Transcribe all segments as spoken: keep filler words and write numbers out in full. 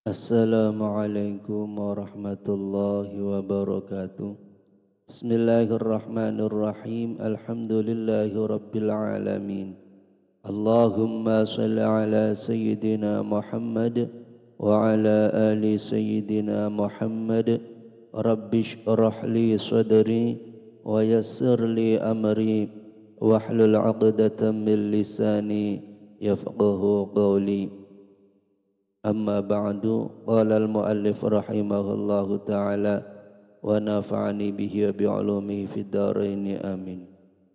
Assalamualaikum warahmatullahi wabarakatuh. Bismillahirrahmanirrahim. Alhamdulillahi rabbil alamin. Allahumma salli ala sayyidina Muhammad wa ala ali sayyidina Muhammad. Rabbi shrah li sadri wa yassir li amri wahlul 'uqdatam min lisani yafqahu qawli. Amma ba'du, qala al-muallif rahimahullahu ta'ala wa nafa'ani bihi wa bi'ulumihi fid dharain amin.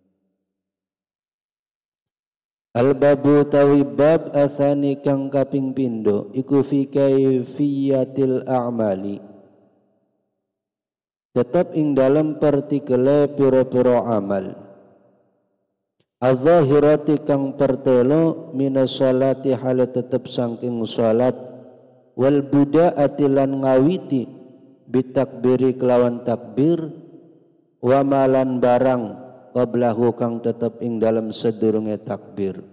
Al-babu tawi bab athani kang kaping pindho iku fi kaifiyatil a'mali, tetap ing dalam partikele pira-pira amal. Az-zahirati kang pertelo minas sholati hale tetep saking salat, wal buda'ati lan ngawiti bitakbiri kelawan takbir, wa malan barang qablahu kang tetep ing dalam sedurunge takbir.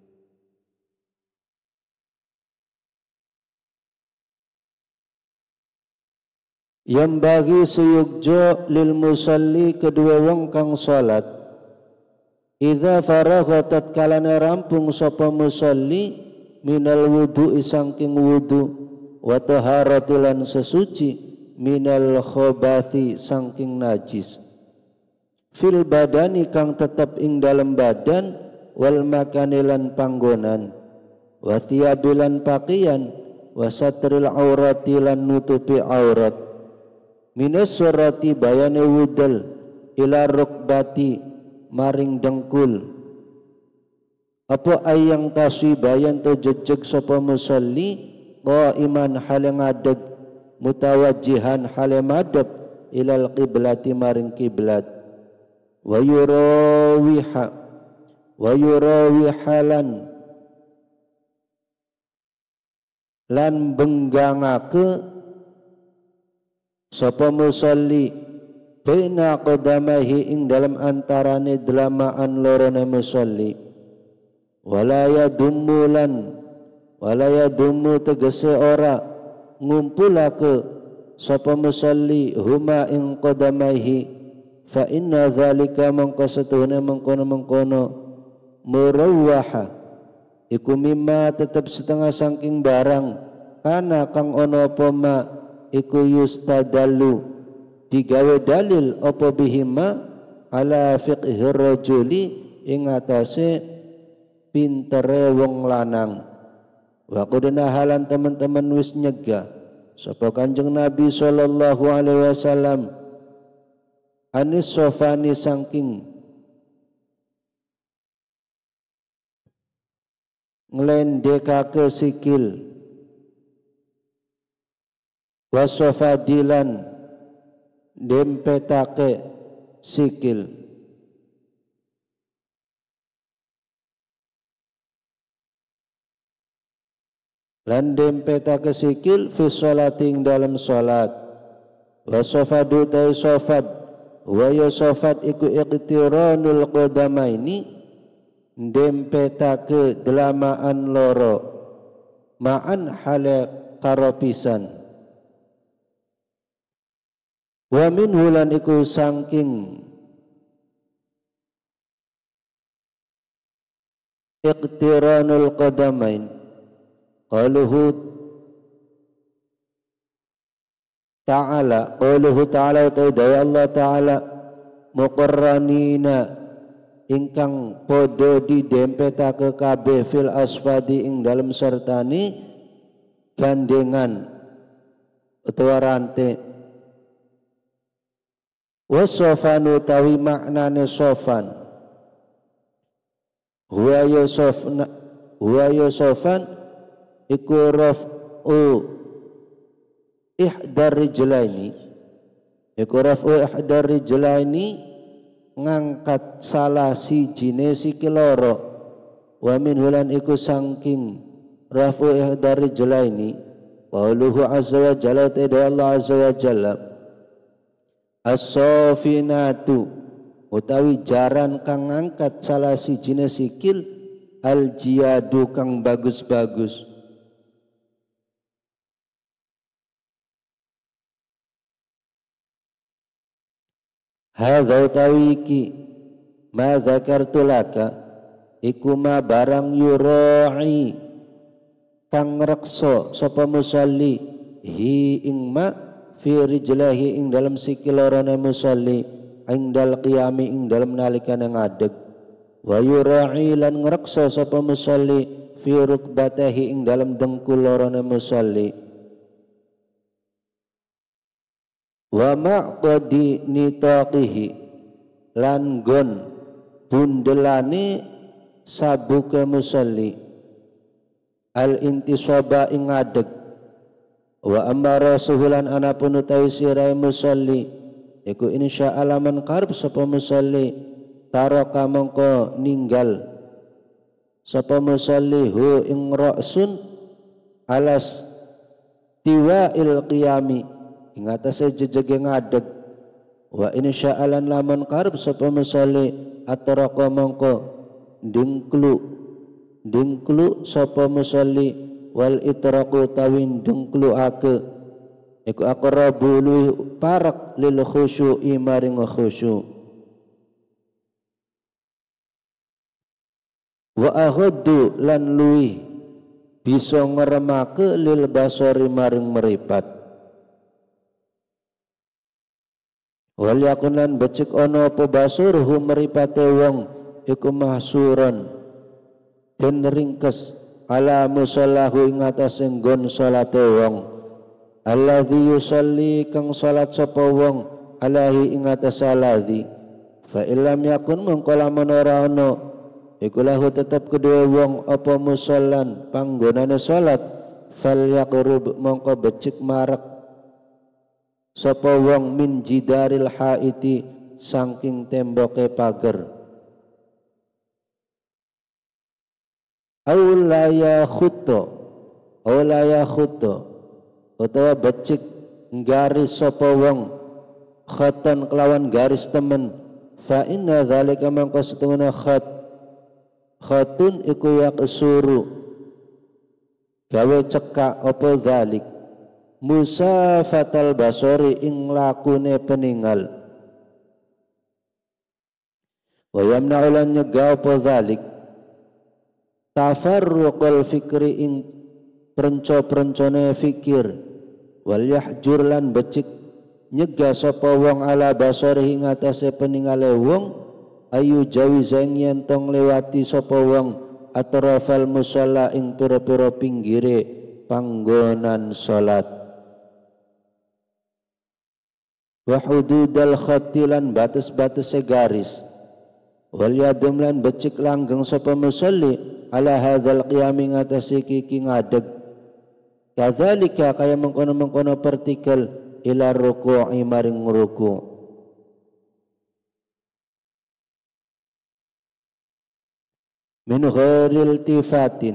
Yang bagi suyugjo lil musalli kedua wong kang salat, idza faragha tatkalana rampung sapa musalli minal wudu'i sangking wudu, wa taharatilan sesuci minal khobathi sangking najis, fil badani kang tetap ing dalam badan, wal makanilan panggonan, wa thiyabilan pakian, wa satril aurati lan nutupi aurat, minas surati bayane wudal ila rukbati maring dengkul, apa ayang taswibayan to jejeg sapa musalli qaiman hale ngadeg, mutawajjihan hale madhep ilal qiblati maring kiblat, wa yurawiha wa yurawihalan lan benggangake sapa musalli baina qadamahi ing dalam antarane delamaan lorone musalli, wala yadummu lan wala yadummu tegese ora ngumpulake sapa musalli huma ing qadamahi, fa inna dzalika mangko setuhune mengkono-mengkono murawwaha iku mimma tetep setengah saking barang kana kang ana apa ma iku yustadallu digawe dalil apa bihima ala fiqhir rajuli ing atase pintere wong lanang. Wa qudna halan teman-teman wis nyegah sapa Kanjeng Nabi sallallahu alaihi wasallam anis sofani saking nglendekake sikil, wasofadilan dempetake sikil, lan dempetake sikil fi sholati ing dalam sholat, wa sofadu tai sofad wa ya sofad iku iqtiranul qadamaini dempetake delamaan loro ma'an hale karopisan, wa min hulan iku sangking iqtiranul qadamain qaluhu ta'ala qaluhu ta'ala ta'ala Allah ta'ala muqarranina ingkang podo didempetake kabeh fil asfadi ing dalam sertani gandengan utawa rantai. Wasofanu tawi maknane sofan huwa yusofna huwa yusofan iku raf'u ihdar rijlaini iku raf'u ihdar rijlaini ngangkat salah sijine sikil loro, wa min hulan iku sangking raf'u ihdar rijlaini qauluhu azza wa jalla ta'ala Allah azza wa jalla as-safinatu utawi jaran kang ngangkat salah sijine sikil al jiyadu kang bagus-bagus. hadza tawiki ma dzakartu laka iku ma barang yurai kang reksa sapa musalli hi ing ma fi rijlahi ing dalam sikilorone musalli ing dal qiyami ing dalam nalikane ngadeg wa yurai lan ngreksa sapa musalli fi rukbatahi ing dalam dengkul lorone musalli wa maqdi nitaqihi lan gon bundelane sabuke musalli al intisaba ing ngadeg wa amara suhulan anapun utawi sirai musalli iku insya Allah man karb sapa musalli taraka mongko ninggal sapa musalli hu ing ra'sun alas tiwa'il qiyami ing atase jejege ngadeg wa insya Allah lamun karb sapa musalli ataraka mongko dingklu dingklu sapa musalli wal itraqu tawin dengklu ake iku aqrabu luwih parak lil khusyu'i maring khusyu' wa aghaddu lan luwih bisa ngremake lil basari maring meripat wal yakun lan becik ana apa basurhu meripate wong iku mahsuran den ringkes ala musallahu ing atase nggon salate wong alladzi yusalli kang salat sapa wong alaihi ing atase alladzi fa illam yakun mongko lamun ora ana iku lahu tetep kedua wong apa musallan panggonane salat fal yaqrub mongko becik marak sapa wong min jidaril haiti saking temboke pager aulaya khutto aulaya khutto utawa becik garis sapa wong khatan kelawan garis temen fa inna dzalika mangko setungana khat khatun iku yaqsuru gawe cekak apa dzalik musafatal basori ing lakune peninggal wa yamna'u lan nyegah apa dzalik tafarruqul fikri ing prenco-prencone fikir wal yahjur lan becik nyegah sapa wong ala basori ing atase peningale wong ayu jawiza yen tong lewati sapa wong atrafal musalla ing pira-pira pinggire panggonan salat wa hududal khatilan batas-batas garis wal yadum lan becik langgeng sapa musalli ala hadzal qiyam ing atase iki ngadeg kadzalika kaya mengkono-mengkono partikel ila ruku'i maring ruku' min ghairil tifatin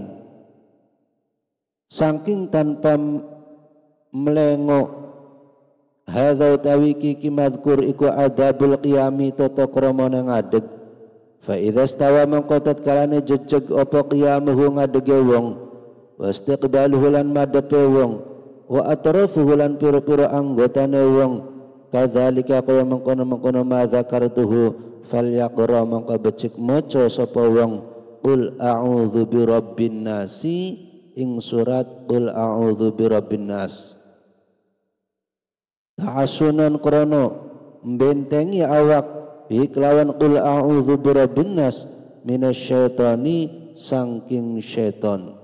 saking tanpa melengok hadza utawi iki madkur iku adabul qiyami tata krama ngadeg fa idza stawa mangko tatkalane jejeg apa qiyamuhu ngadege wong wastiqbaluhu lan madhepe wong wa atrafuhu lan pira-pira anggotane wong kadzalika kaya mengkono-mengkono ma zakartuhu falyaqra mangko becik maca sapa wong qul a'udzu birabbin nasi ing surat qul a'udzu birabbin nas ta'asunan krana mbentengi awak bi kelawan qul a'udzu birabbin nas minasyaitani saking syaitan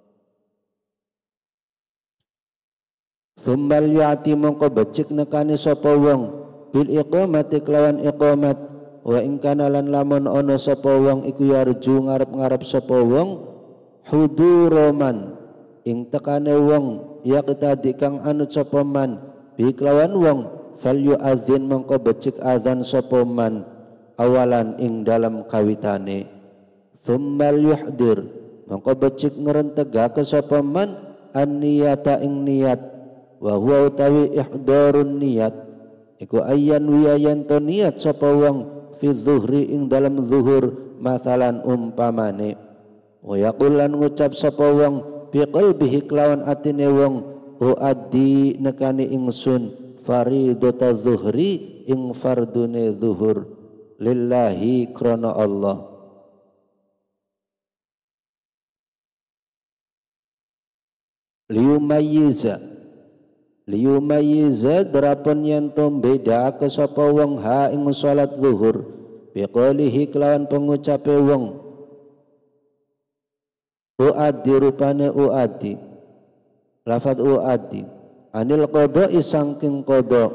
Sumbal yati mongko becik nekani sapa wong bil iqamati kelawan iqamat wa ing kana lan lamun ana sapa wong iku yarju ngarep-ngarep sapa wong huduroman ing tekane wong yaqtadi kang anut sapa man bi kelawan wong fal yu'adzin mongko becik azan sapa man awalan ing dalam kawitane sumbal yuhdir mongko becik ngrentegake sapa man an niyata ing niat wa huwa utawi ihdarun niyat iku ayyan wiyayan to niat sapa wong fi zuhri ing dalam zuhur masalan umpamane wa yaqul lan ngucap sapa wong bi qalbihi kelawan atine wong uaddi nekani ingsun faridata zuhri ing fardune zuhur lillahi krana Allah. Liyumayyiza liyumayyiza drapun yen to bedake sapa wong ha ing salat zuhur biqalihi kelawan pengucape wong uaddi rupane uaddi lafadz uaddi anil qada'i sangking qada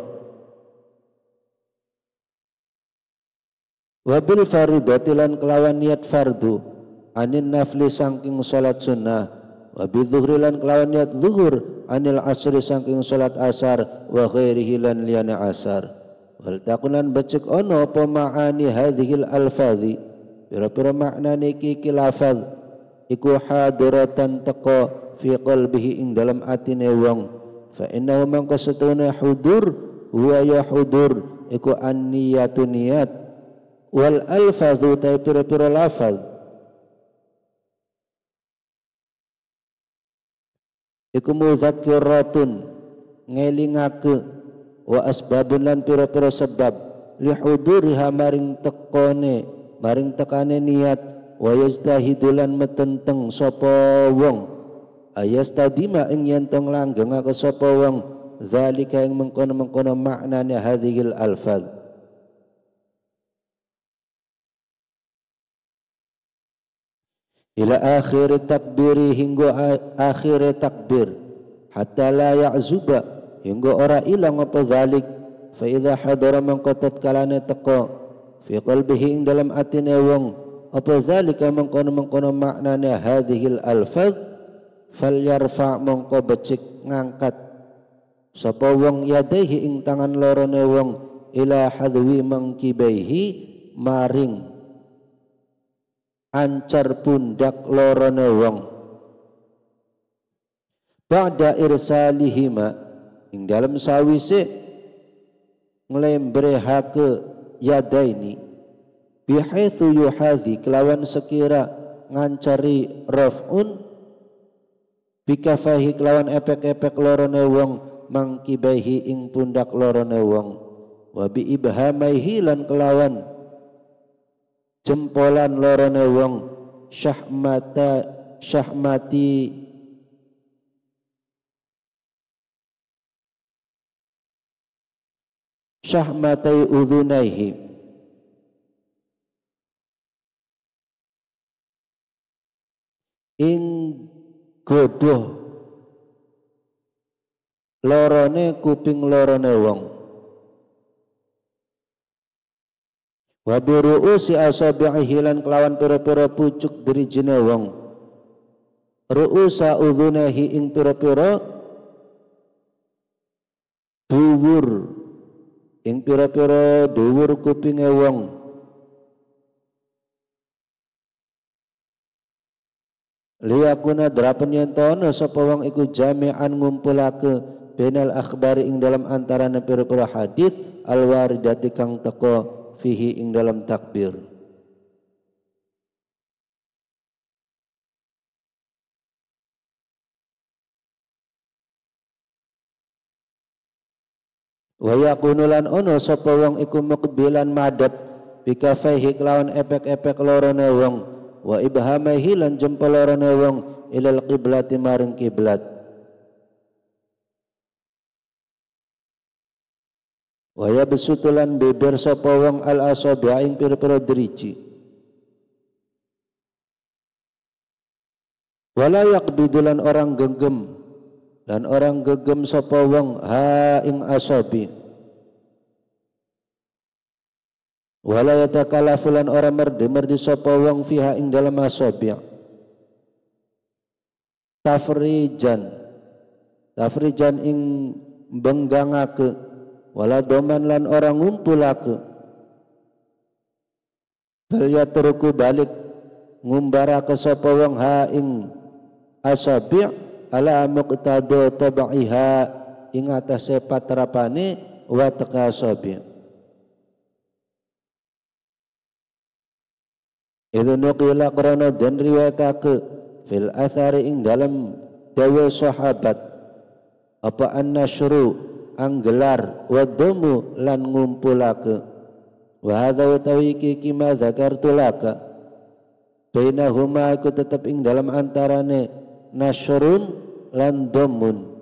wabil faridati lan kelawan niat fardu anin nafli sangking salat sunnah wabil zuhri lan kelawan niat zuhur anil asri sangking salat asar wa ghairihi lan liyana asar wal takunan becek ono apa ma'ani hadhil alfadhi pira-pira makna niki kilafadh iku hadiratan teko fi qalbihi ing dalam atine wong fa innahu mangko setune hudur huwa ya hudur iku an-niyatu niat wal alfadhu ta pira-pira lafaz iku mudzakiratun ngelingake wa asbabun lan pira-pira sebab li huduriha maring tekone maring tekane niat wa yajtahidulan metenteng sapa wong ayastadima ing yen tong langgeng ka sapa wong zalika ing mengkono-mengkono maknane hadhil alfaz ila akhir takbiri hingga akhir takbir hatta la ya'zuba hingga ora ilang apa zalik fa idza hadara man qatat kalane teko fi qalbihi ing dalam atine wong apa zalika mengkono-mengkono maknanya hadhil alfaz falyarfa mongko becik ngangkat sapa wong yadaihi ing tangan lorone wong ila hadwi mangkibaihi maring ancar pundak lorone wong ba'da irsalihima ing dalam sawise nglembrehake yadaini bihaitsu yuhazi kelawan sekira ngancari raf'un bikafahi kelawan epek-epek lorone wong mangkibaihi ing pundak lorone wong wa bi ibhamaihi lan kelawan jempolan lorone wong syahmata syahmati syahmatai udhunaihi ing godoh lorone kuping lorone wong wa bi ru'usi asabihi lan kelawan pira-pira pucuk drijine wong ru'usa udhunahi ing pira-pira dhuwur ing pira-pira dhuwur kupinge wong liyakuna drapan yen tono sapa wong iku jami'an ngumpulake benal akhbari ing dalam antarané pira-pira hadis alwaridati kang teko fihi ing dalam takbir wa yakunu lan ono sapa wong iku muqbilan madhab bikafaihi kelawan epek-epek lorone wong wa ibhamaihi lan jempol lorone wong ilal qiblati maring kiblat wa yabsutulan beber sapa wong al asabi' ing pira-pira driji wala yaqbidulan orang genggam dan orang gegem sapa wong ha ing asabi wala yatakalafu lan ora merdi-merdi sapa wong fiha ing dalam asabi tafrijan tafrijan ing benggangake wala doman lan ora ngumpulake bal yatruku balik ngumbarake sapa wong ha ing asabi ala muqtada tabaiha ing atase patrapane wa takasabi idza nuqila qarana dan riwayatake fil athari ing dalam dawa sahabat apa an-nasyru anggelar wa dhamu lan ngumpulake wa hadza utawi iki ma zakartu laka bainahuma iku tetep ing dalam antarane nasrun lan dhamun.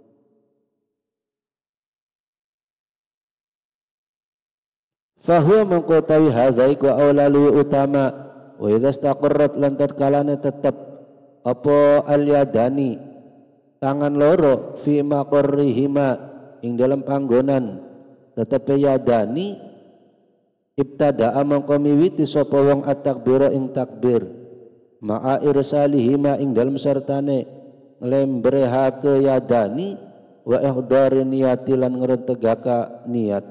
Fahuwa mengkotawi hadza iku aulalu utama wa idza istaqarrat lan tatkalane tetep apa al-yadani tangan loro fi maqarrihima ing dalam panggonan tetep yadani ibtada'a mangko miwiti sapa wong at-takbira ing takbir ma'a irsalihima ing dalam sertane nglembrehake yadani wa ihdari niyati lan ngrentegaka niat.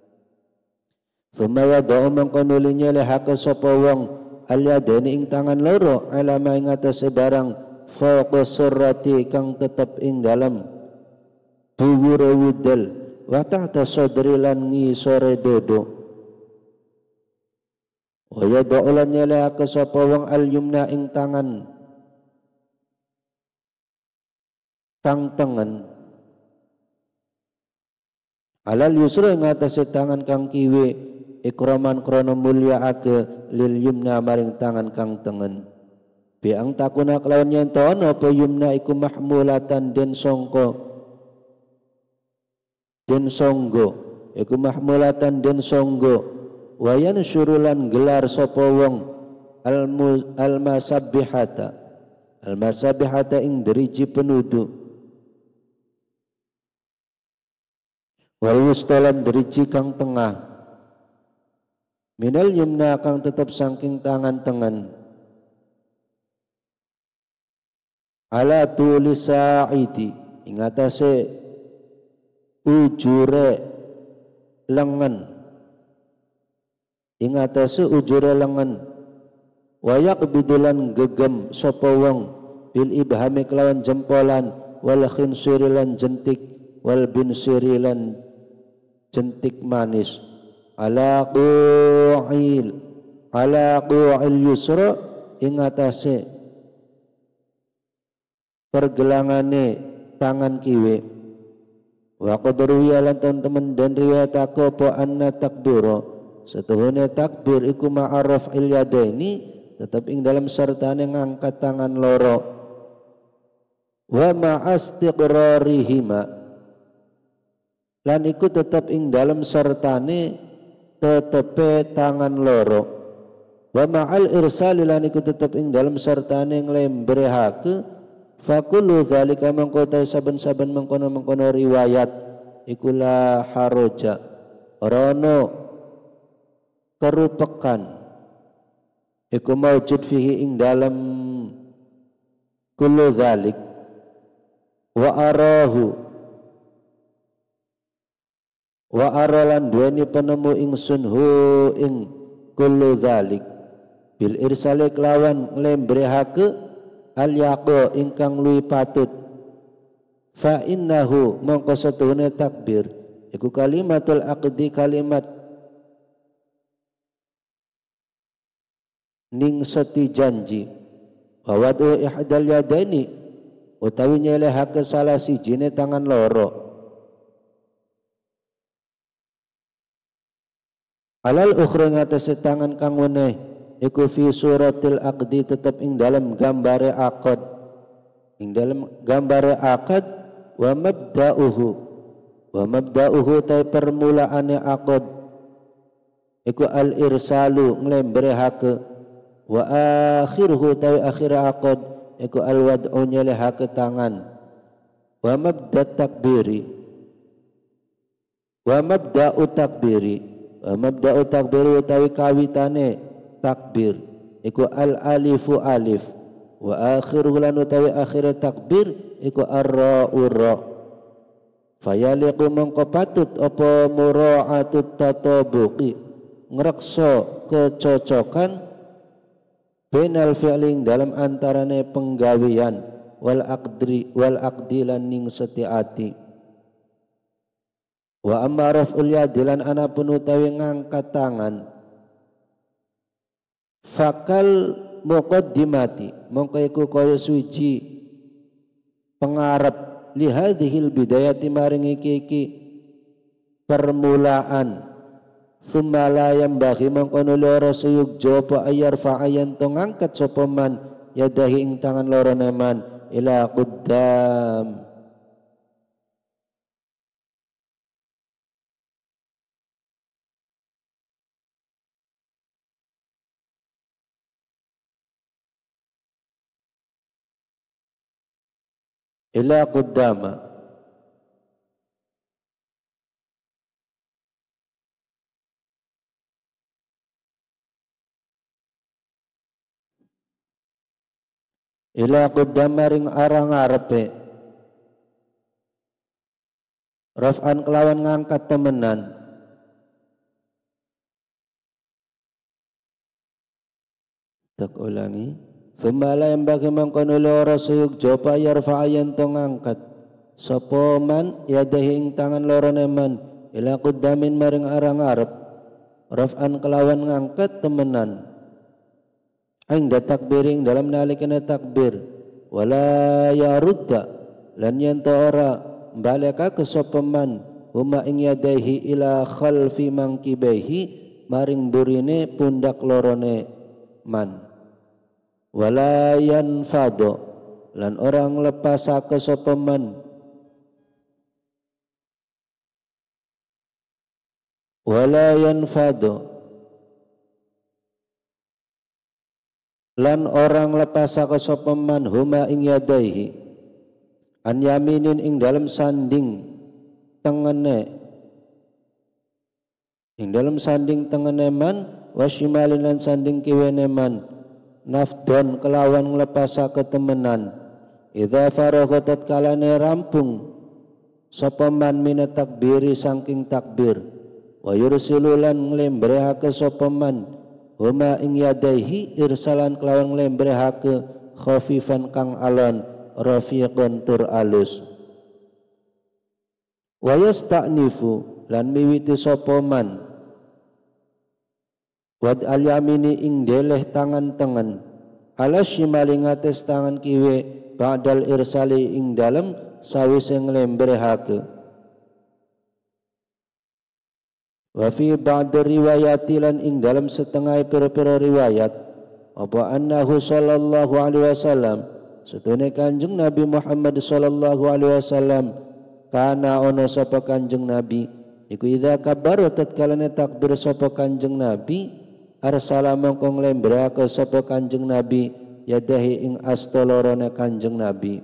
Sumaya doa mengkonulinya lehake sapa wong al-yadani ing tangan loro alama ing atase barang fawqa surrati kang tetep ing dalam dhuwure wudel wa tahta sadri lan ngisore dodo. Wa yada'u lan lehake sapa wong al-yumna ing tangan tang tengen alal yusra ing atase tangan kang kiwe ikraman krana mulyaake lil yumna maring tangan kang tengen bi ang takuna kelawan yen to ana apa yumna iku mahmulatan den sangka den sangga iku mahmulatan den sangga wa yansyurulan gelar sapa wong al masabbihata al masabbihata ing driji penudu wal wustalan driji kang tengah minal yumna kang tetap saking tangan tengen ala tulis sa'idi ing atase ujure lengan ing atase ujure lengan wa yaqbidulan gegem sapa wong bil ibhami kelawan jempolan wal khinsiri lan jentik wal binsiri lan jentik manis ala qu'il ala qu'il yusra ing atase pergelangane tangan kiwe wa qadru ya lan temen dan riwayat aku apa anna takbira setuhune takbir iku ma'arraf il yadaini tetap ing dalam sertane ngangkat tangan loro wa ma'astiqrarihima lan iku tetap ing dalam sertane tetepe tangan loro wa ma'al irsali lan iku tetep ing dalam sertane nglembrehake fakulu zalika mengkotai saben-saben mengkono-mengkono riwayat iku la haraja ora ono kerupekan iku maujud fihi ing dalam kullu zalik wa arahu wa aralan duweni penemu ingsun hu ing kullu zalik bil irsale kelawan nglembrehake al yaqa ingkang luwih patut fa innahu mongko setuhune takbir iku kalimatul aqdi kalimat ning seti janji wa wadu ihdal yadaini utawi nyelehake salah sijine tangan loro alal ukhra ngatasi tangan kang weneh iku fi suratil aqdi tetap ing dalam gambare akad ing dalam gambare akad wa mabda'uhu wa mabda'uhu ta permulaane akad iku al irsalu nglembrehake wa akhiruhu ta akhir akad iku al wad'u nyelehake tangan wa mabda takbiri wa mabda'u takbiri wa mabda'u takbir utawi kawitane takbir iku al alifu alif wa akhiru lan utawi akhir takbir iku ar-ra'u ra fayaliqu mongko patut apa mura'atut tatabuqi ngrekso kecocokan bainal fi'ling dalam antarane penggawean wal aqdri wal aqdilan ning setiati wa amma raf'ul yadi lan ana pun utawi ngangkat tangan fakal muqaddimati mongko iku kaya suci pengarep li hadhil bidayati maring iki iki permulaan. Thumma la yambaghi mangkono loro suyug jopo ayar fa'ayan to ngangkat sapa man yadahi ing tangan loro neman ila quddam ila quddama ila quddama ring arang ngarepe raf'an kelawan ngangkat temenan tak ulangi thumma yang bagi mangkono loro suyug jopa yarfa'ayan to ngangkat sapa man yadahi ing tangan loro neman ila quddamin maring arang arep raf'an kelawan ngangkat temenan aing da takbiring dalam nalikana takbir wala yarudda lan yen to ora baleka ke sapa man huma ing yadaihi ila khalfi mangkibaihi maring burine pundak lorone man wala yanfado lan orang lepasake sapa man wala yanfado lan orang lepasake sapa man huma ing yadaihi an yaminin ing dalam sanding tengene ing dalam sanding tengene man wasyimalin lan sanding kiwene man nafdon kelawan nglepasake temenan idza faragha tatkalane rampung sapa man minat takbiri saking takbir wa yursilu lan nglembrehake sapa man huma ing yadaihi irsalan kelawan nglembrehake khafifan kang alon rafiqan tur alus wa yasta'nifu lan miwiti sapa man wad al yamini ing deleh tangan tengen ala shimali ngates tangan kiwe ba'dal irsali ing dalem sawise nglembrehake wa fi ba'd riwayati lan ing dalem setengah pira-pira riwayat apa annahu sallallahu alaihi wasallam setune Kanjeng Nabi Muhammad sallallahu alaihi wasallam kana ono sapa Kanjeng Nabi iku idza kabbara tatkalane takbir sapa Kanjeng Nabi arsala mongko nglembrake sapa Kanjeng Nabi yadahi ing asta lorone Kanjeng Nabi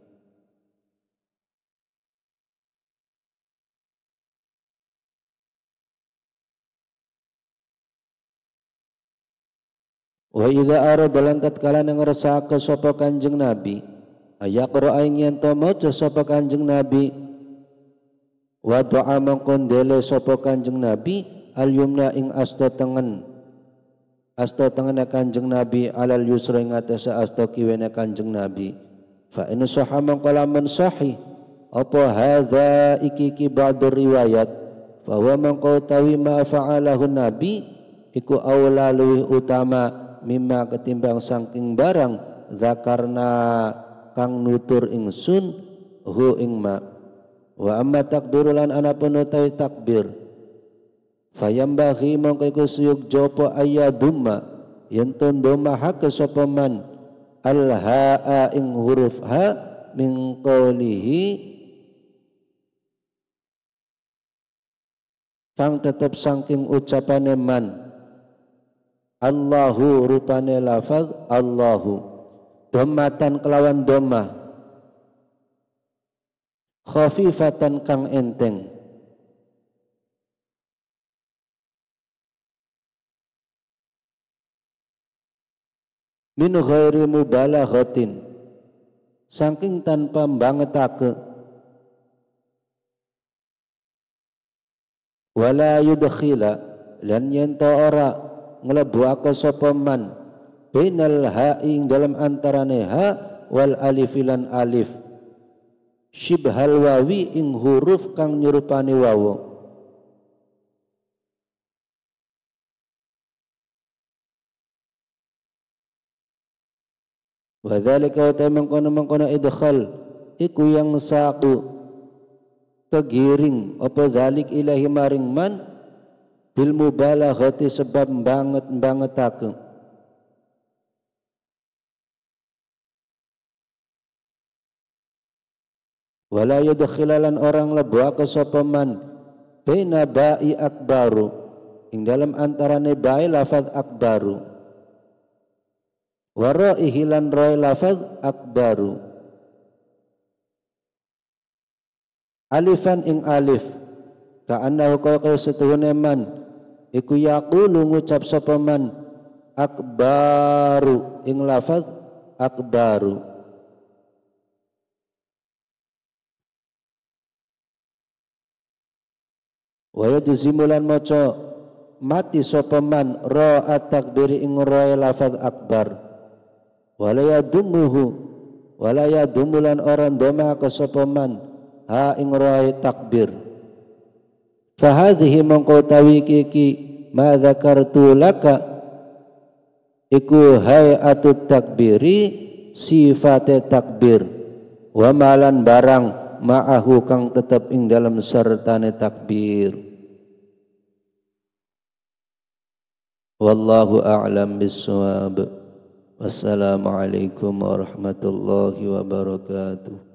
wa idza arada lan tatkala ngresake sapa Kanjeng Nabi ayaqra ing yen to maca sapa Kanjeng Nabi wa doa mongko ndele sapa Kanjeng Nabi al yumna ing asta tengen asta tengene Kanjeng Nabi alal yusra ing atase asta kiwene Kanjeng Nabi fa in sahha mangko lamun sahih apa hadza iki ki ba'dur riwayat fa wa mangko tawi ma fa'alahu Nabi iku aula luwih utama mimma ketimbang saking barang zakarna kang nutur ingsun hu ing ma wa amma takbirulan anapun utawi takbir fayambaghi mongko iku suyuk jopo ayadumma yen tondo mahake sapa man al haa ing huruf ha min qawlihi kang tetep saking ucapane man Allahu rupane lafaz Allahu dhammatan kelawan dhammah khafifatan kang enteng min ghairi mubalaghatin saking tanpa bangetake wala yudkhila lan yen ta ora nglebuake sapa man bainal ha'i dalam antarane ha wal alif lan alif syibhal wawi ing huruf kang nyerupani wawu wa dzalika wa mengkono-mengkono idkhal iku yang saku kegiring apa zalik ilahi maring man bil mubalaghati sebab banget bangetaken wala yudkhilalan orang lebuake sapa man baina ba'i akbaru ing dalam antarane ba'i lafaz akbaru wa ra'ihi lan ra'i lafaz akbaru alifan ing alif ka'annahu kaya setuhune man iku yaqulu ngucap sapa man akbaru ing lafaz akbaru wa yajzimulan maca mati sapa man ra at-takbiri ing ra lafaz akbar wala yadumuhu wala yadumulan orang doma ka sapa man ha ing ra takbir fa hadhihi mongko tawi iki ma dzakartu laka iku hayatut takbiri sifate takbir wa malan barang ma'ahu kang tetap ing dalam sertane takbir. Wallahu a'lam bissawab. Wassalamualaikum warahmatullahi wabarakatuh.